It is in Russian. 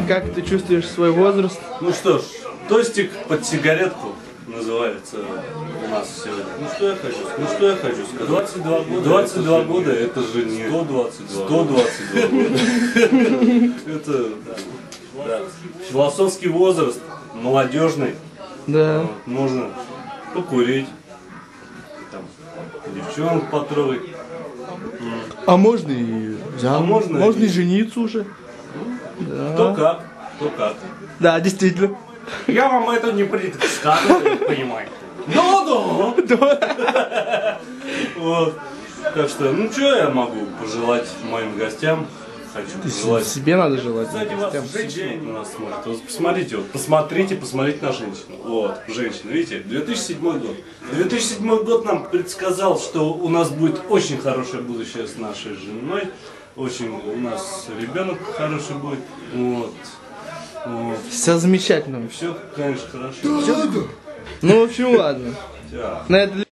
как ты чувствуешь свой возраст? Ну что ж, тостик под сигаретку называется у нас сегодня. Ну что я хочу сказать? 22 года. 22 года это же не 122 года. Это философский возраст, молодежный. Да. Вот, можно покурить, там, девчонок потрогать. А можно и можно и жениться уже. Да. Кто как, кто как. Да, действительно. Я вам это не предсказываю, понимаете? Да. Вот. Так что, ну что я могу пожелать моим гостям? Хочу пожелать. Себе надо желать. Кстати, вас женщина на нас смотрит. Вот посмотрите, посмотрите на женщину. Вот, женщина, видите, 2007 год. 2007 год нам предсказал, что у нас будет очень хорошее будущее с нашей женой. Очень у нас ребенок хороший будет. Вот. Вот. Все замечательно. Все, конечно, хорошо. Ну, в общем, ладно. Да. На это